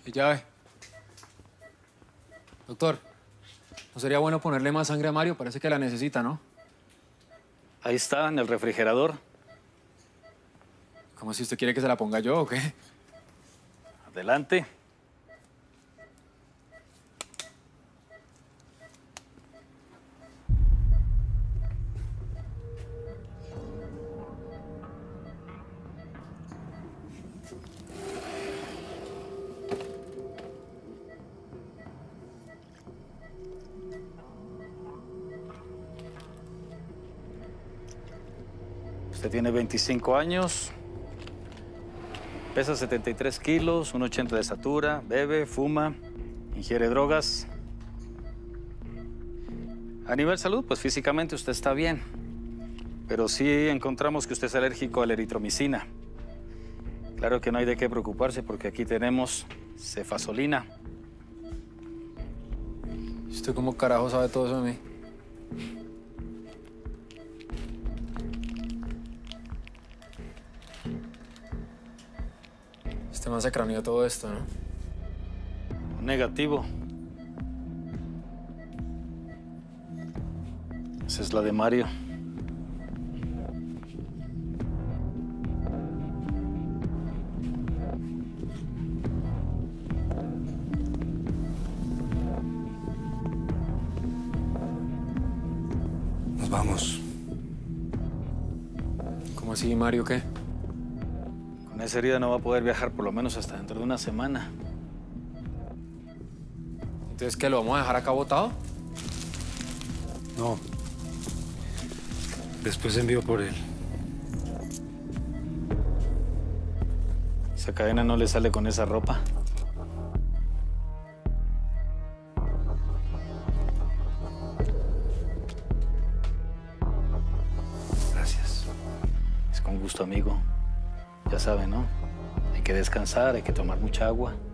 Mi llave. Doctor, ¿no sería bueno ponerle más sangre a Mario? Parece que la necesita, ¿no? Ahí está, en el refrigerador. ¿Cómo si usted quiere que se la ponga yo o qué? Adelante. Usted tiene 25 años, pesa 73 kilos, 1,80 de estatura, bebe, fuma, ingiere drogas. A nivel salud, pues físicamente usted está bien, pero sí encontramos que usted es alérgico a la eritromicina. Claro que no hay de qué preocuparse porque aquí tenemos cefazolina. ¿Y usted cómo carajo sabe todo eso de mí? Este man se craneó todo esto, ¿no? Negativo. Esa es la de Mario. Nos vamos. ¿Cómo así, Mario, qué? Con esa herida no va a poder viajar por lo menos hasta dentro de una semana. Entonces, ¿qué, lo vamos a dejar acá botado? No. Después envío por él. Esa cadena no le sale con esa ropa. Gracias. Es con gusto, amigo. Ya sabe, ¿no? Hay que descansar, hay que tomar mucha agua.